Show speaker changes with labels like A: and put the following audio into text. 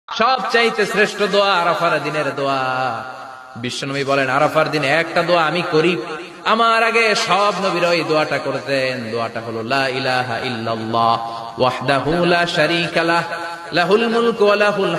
A: সবচাইতে শ্রেষ্ঠ দোয়া আরাফার দিনের দোয়া। বিশ্বনবী বলেন, আরাফার দিনে একটা দোয়া আমি করি, আমার আগে সব নবীরা এই দোয়াটা করতেন। দোয়াটা হলো লা ইলাহা ইল্লাল্লাহ ওয়াহদাহু লা শারীকা লাহ লাহুল মুলকু ওয়া লাহুল